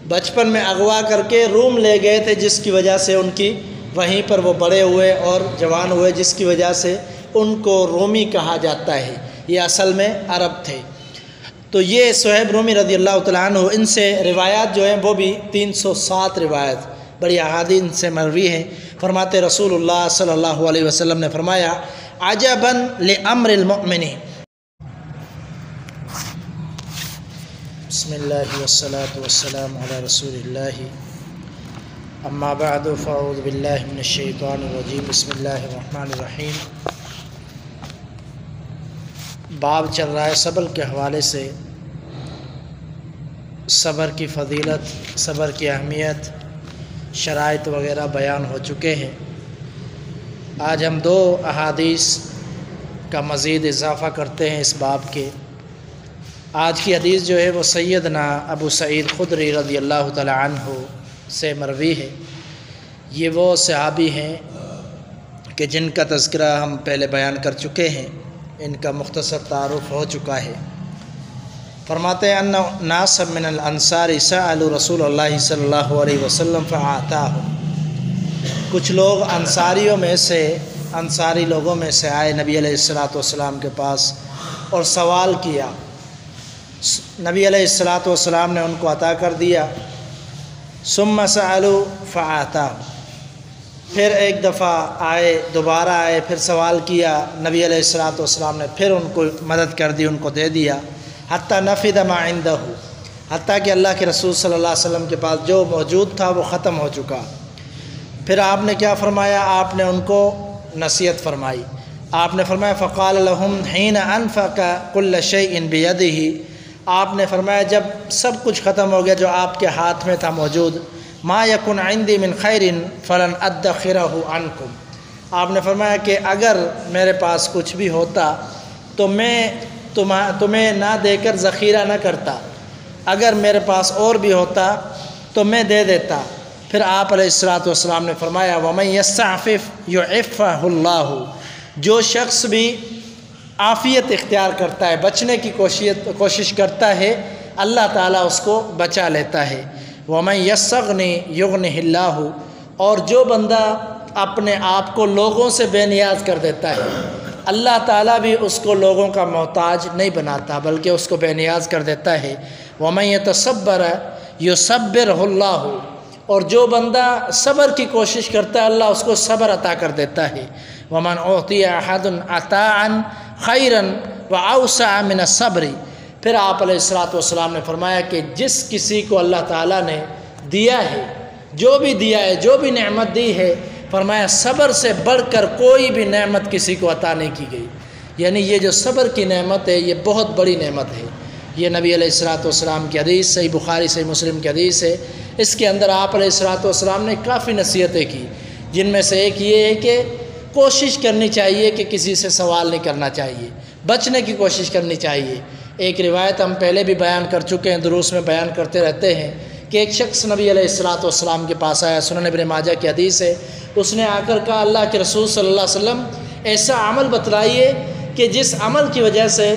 بچپن میں اغوا کر کے روم لے گئے تھے، جس کی وجہ سے ان کی وہیں پر وہ بڑے ہوئے اور جوان ہوئے، جس کی وجہ سے ان کو رومی کہا جاتا ہے۔ یہ اصل میں عرب تھے۔ تو یہ صہیب رومی رضی اللہ تعالیٰ عنہ، ان سے روایات جو ہیں وہ بھی 307 روایت بڑی احادیث ان سے مروی ہیں۔ فرماتے رسول اللہ صلی اللہ علیہ وسلم نے فرمایا عجباً لامر المؤمن، بسم اللہ والصلاة والسلام علی رسول اللہ، اما بعد فاعوذ باللہ من الشیطان الرجیم، بسم اللہ الرحمن الرحیم۔ باب چل رہا ہے صبر کے حوالے سے، صبر کی فضیلت، صبر کی اہمیت، شرائط وغیرہ بیان ہو چکے ہیں۔ آج ہم 2 احادیث کا مزید اضافہ کرتے ہیں اس باب کے۔ آج کی حدیث جو ہے وہ سیدنا ابو سعید خدری رضی اللہ تعالی عنہ سے مروی ہے۔ یہ وہ صحابی ہیں کہ جن کا تذکرہ ہم پہلے بیان کر چکے ہیں، ان کا مختصر تعارف ہو چکا ہے۔ فرماتے ہیں ان ناس من الانصار سألوا رسول اللہ صلی اللہ علیہ وسلم فأعطاهم، کچھ لوگ انصاری لوگوں میں سے آئے نبی علیہ السلام کے پاس اور سوال کیا۔ نبی علیہ السلام نے ان کو عطا کر دیا۔ ثم سألوا فأعطاهم، پھر ایک دفعہ آئے، دوبارہ آئے، پھر سوال کیا، نبی علیہ السلام نے پھر ان کو مدد کر دی، ان کو دے دیا۔ حتیٰ نفد ما عنده، حتیٰ کہ اللہ کے رسول صلی اللہ علیہ وسلم کے پاس جو موجود تھا وہ ختم ہو چکا۔ پھر آپ نے کیا فرمایا؟ آپ نے ان کو نصیحت فرمائی۔ آپ نے فرمایا فقال لهم حين انفق كل شيء بيده، آپ نے فرمایا جب سب کچھ ختم ہو گیا جو آپ کے ہاتھ میں تھا موجود، ما يكن عندي من خير فلن ادخره عنكم، آپ نے فرمایا کہ اگر میرے پاس کچھ بھی ہوتا تو میں تمہیں نہ دے کر ذخیرہ نہ کرتا، اگر میرے پاس اور بھی ہوتا تو میں دے دیتا۔ پھر آپ علیہ السلام نے فرمایا وَمَن يَسْتَعْفِفْ يُعِفَّهُ اللَّهُ، جو شخص بھی عافیت اختیار کرتا ہے، بچنے کی کوشش کرتا ہے، اللہ تعالیٰ اس کو بچا لیتا ہے۔ وَمَن يَسْتَغْنِ يُغْنِهِ اللَّهُ، اور جو بندہ اپنے آپ کو لوگوں سے بے نیاز کر دیتا ہے، اللہ تعالیٰ بھی اس کو لوگوں کا محتاج نہیں بناتا بلکہ اس کو بے نیاز کر دیتا ہے۔ وَمَن يَتَصَبَّرَ يُصَبِّرْهُ اللَّهُ، اور جو بندہ صبر کی کوشش کرتا ہے اللہ اس کو صبر عطا کر دیتا ہے۔ وَمَنْ أُعْطِيَ أَحَدٌ عَطَاءً خَيْرًا وَأَوْسَعَ مِنَ الصَّبْرِ، پھر آپ علیہ السلام نے فرمایا کہ جس کسی کو اللہ تعالیٰ نے دیا ہے، جو بھی دیا ہے، جو بھی نعمت دی ہے، فرمایا صبر سے بڑھ کر کوئی بھی نعمت کسی کو عطا نہیں کی گئی۔ یعنی یہ جو صبر کی نعمت ہے یہ بہت بڑی نعمت ہے۔ یہ نبی علیہ السلام کی حدیث، صحیح بخاری صحیح مسلم کی حدیث ہے۔ اس کے اندر آپ علیہ السلام نے کافی نصیحتیں کی، جن میں سے ایک یہ ہے کہ کوشش کرنی چاہیے کہ کسی سے سوال نہیں کرنا چاہیے، بچنے کی کوشش کرنی چاہیے۔ ایک روایت ہم پہلے بھی بیان کر چکے ہیں، دروس میں بیان کرتے رہتے ہیں کہ ایک شخص نبی علیہ السلام کے پاس آیا، سنن ابن ماجہ کی حدیث ہے۔ اس نے آ کر کہا اللہ کے رسول صلی اللہ علیہ وسلم ایسا عمل بتلائیے کہ جس عمل کی وجہ سے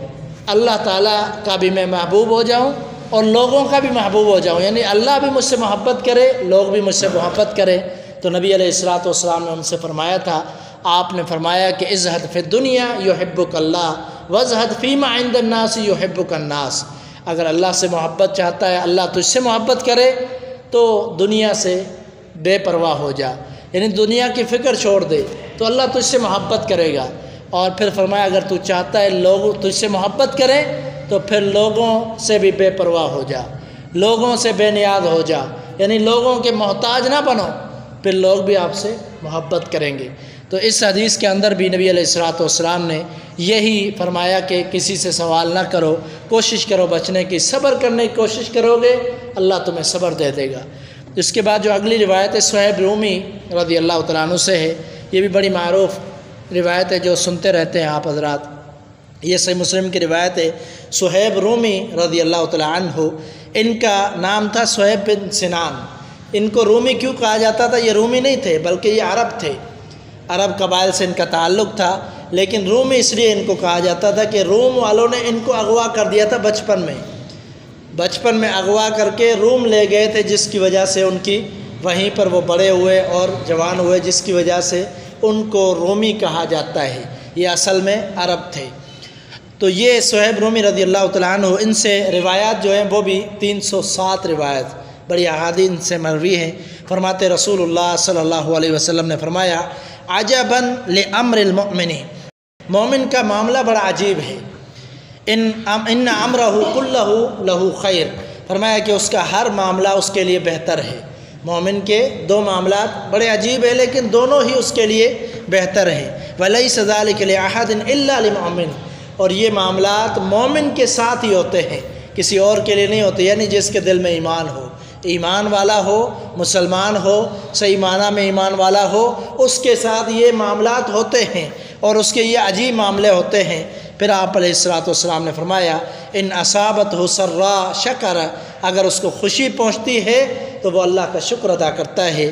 اللہ تعالیٰ کا بھی میں محبوب ہو جاؤں اور لوگوں کا بھی محبوب ہو جاؤں، یعنی اللہ بھی مجھ سے محبت کرے، لوگ بھی مجھ سے محبت کرے۔ تو نبی علیہ السلام نے ان سے فرمایا تھا، آپ نے فرمایا کہ ازہد فی الدنیا یحبک اللہ وازہد فیما عند الناس یحبک الناس، اگر اللہ سے محبت چاہتا ہے، اللہ تجھ سے محبت کرے تو دنیا سے بے پرواہ ہو جا، یعنی دنیا کی فکر چھوڑ دے تو اللہ تجھ سے محبت کرے گا۔ اور پھر فرمایا اگر تو چاہتا ہے لوگ تجھ سے محبت کریں تو پھر لوگوں سے بھی بے پرواہ ہو جا، لوگوں سے بے نیاز ہو جا، یعنی لوگوں کے محتاج نہ بنو، پھر لوگ بھی آپ سے محبت کریں گے۔ تو اس حدیث کے اندر بھی نبی علیہ السلام نے یہی فرمایا کہ کسی سے سوال نہ کرو، کوشش کرو بچنے کی، صبر کرنے کی کوشش کرو گے اللہ تمہیں صبر دے دے گا۔ اس کے بعد جو اگلی روایت ہے صہیب رومی رضی اللہ تعالیٰ عنہ سے ہے، یہ بھی بڑی معروف روایت ہے جو سنتے رہتے ہیں آپ حضرات۔ یہ صحیح مسلم کی روایت ہے۔ صہیب رومی رضی اللہ تعالیٰ عنہ، ان کا نام تھا صہیب بن سنان۔ ان کو رومی کیوں کہا جاتا تھا؟ یہ رومی نہیں تھے بلکہ یہ عرب تھے، عرب قبائل سے ان کا تعلق تھا، لیکن رومی اس لیے ان کو کہا جاتا تھا کہ روم والوں نے ان کو اغوا کر دیا تھا بچپن میں اغوا کر کے روم لے گئے تھے، جس کی وجہ سے ان کی وہیں پر وہ بڑے ہوئے اور جوان ہوئے، جس کی وجہ سے ان کو رومی کہا جاتا ہے، یہ اصل میں عرب تھے۔ تو یہ صہیب رومی رضی اللہ تعالیٰ عنہ، ان سے روایات جو ہیں وہ بھی 307 روایت بڑی احادیث ان سے مروی ہیں۔ فرماتے رسول اللہ صلی اللہ علیہ وسلم نے فرمایا عجباً لامر المؤمن، مومن کا معاملہ بڑا عجیب ہے، ان امرہ کلہ لہ خیر، فرمایا کہ اس کا ہر معاملہ اس کے لیے بہتر ہے۔ مومن کے دو معاملات بڑے عجیب ہیں لیکن دونوں ہی اس کے لیے بہتر ہیں۔ وَلَيْسَ ذَلِكَ لِأَحَدٍ إِلَّا لِمُؤْمِنٍ، اور یہ معاملات مومن کے ساتھ ہی ہوتے ہیں، کسی اور کے لیے نہیں ہوتے، یعنی جس کے دل میں ایمان ہو، ایمان والا ہو، مسلمان ہو، صحیح معنی میں ایمان والا ہو، اس کے ساتھ یہ معاملات ہوتے ہیں اور اس کے یہ عجیب معاملے ہوتے ہیں۔ پھر آپ علیہ السلام نے فرمایا ان اصابتہ سرا شکر، اگر اس کو خوشی پہنچتی ہے تو وہ اللہ کا شکر ادا کرتا ہے،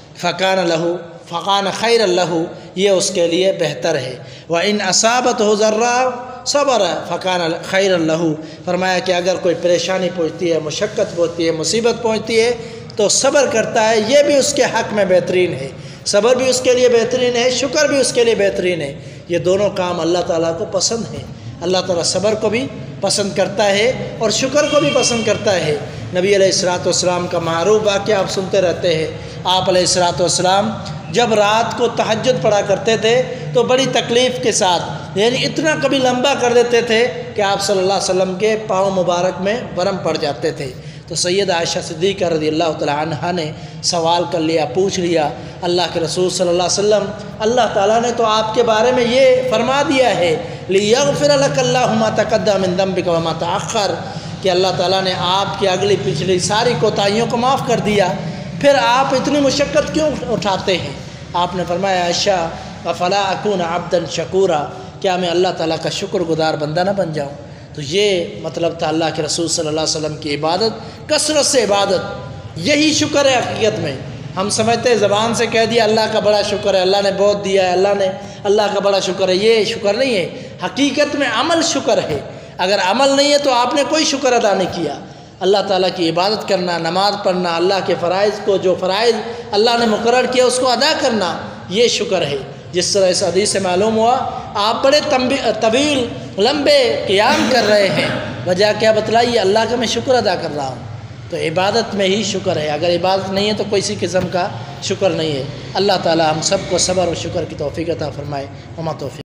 فقان خیر لہ، یہ اس کے لیے بہتر ہے۔ وَإِنْ أَصَابَتْهُ ضَرَّاءٌ صبر فقان خیر لہ، فرمایا کہ اگر کوئی پریشانی پہنچتی ہے، مشقت پہنچتی ہے، مصیبت پہنچتی ہے تو صبر کرتا ہے، یہ بھی اس کے حق میں بہترین ہے، صبر بھی اس کے لیے بہترین ہے، شکر بھی اس کے لیے بہترین ہے۔ یہ دونوں کام اللہ تعالیٰ کو پسند ہیں، اللہ تعالیٰ صبر کو بھی پسند کرتا ہے اور شکر کو بھی پسند کرتا ہے۔ نبی علیہ السلام کا معروف واقعہ آپ سنتے رہتے ہیں، آپ علیہ السلام جب رات کو تہجد پڑھا کرتے تھے تو بڑی تکلیف کے ساتھ، یعنی اتنا کبھی لمبا کر دیتے تھے کہ آپ صلی اللہ علیہ وسلم کے پاؤں مبارک میں ورم پڑ جاتے تھے۔ تو سید عائشہ صدیقہ رضی اللہ تعالیٰ عنہا نے سوال کر لیا، پوچھ لیا اللہ کے رسول صلی اللہ علیہ وسلم، اللہ تعالیٰ نے تو آپ کے بارے میں یہ فرما دیا ہے لِيَغْفِرَ لَكَ اللَّهُ مَا تَقَدَّمَ مِن ذَنبِكَ وَمَا تَأَخَّرَ، کہ اللہ تعالیٰ نے آپ کی اگلی پچھلی ساری کوتاہیوں کو معاف کر دیا، پھر آپ اتنی مشقت کیوں اٹھاتے ہیں؟ آپ نے فرمایا عائشہ فَلَا أَكُونَ عَبْدًا شَكُورًا، کیا میں اللہ تعالیٰ کا شکر گزار بندہ نہ بن جاؤں؟ تو یہ مطلب تھا اللہ کے رسول صلی اللہ علیہ وسلم کی عبادت، کثرت سے عبادت، یہی شکر ہے حقیقت میں۔ ہم سمجھتے ہیں زبان سے کہہ دیا اللہ کا بڑا شکر ہے، اللہ نے بہت دیا ہے، اللہ کا بڑا شکر ہے، یہ شکر نہیں ہے، حقیقت میں عمل شکر ہے۔ اگر عمل نہیں ہے تو آپ نے کوئی شکر ادا نہیں کیا۔ اللہ تعالیٰ کی عبادت کرنا، نماز پڑھنا، اللہ کے فرائض کو، جو فرائض اللہ نے مقرر کیا اس کو ادا کرنا، یہ شکر ہے۔ جس طرح اس حدیث سے معلوم ہوا آپ بڑے طویل لمبے قیام کر رہے ہیں، وجہ کیا بتلائیے؟ اللہ کا میں شکر ادا کر رہا ہوں۔ تو عبادت میں ہی شکر ہے، اگر عبادت نہیں ہے تو کسی قسم کا شکر نہیں ہے۔ اللہ تعالی ہم سب کو صبر و شکر کی توفیق عطا فرمائے۔ وما توفیق